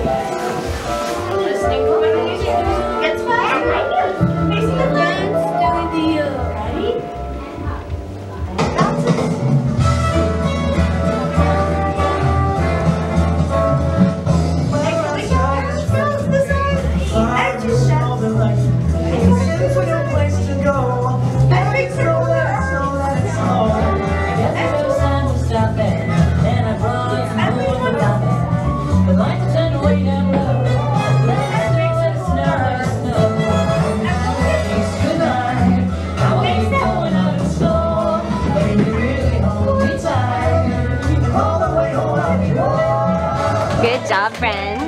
Listening to what music. It's fun. Facing the dance, doing the ready? Good job, friends.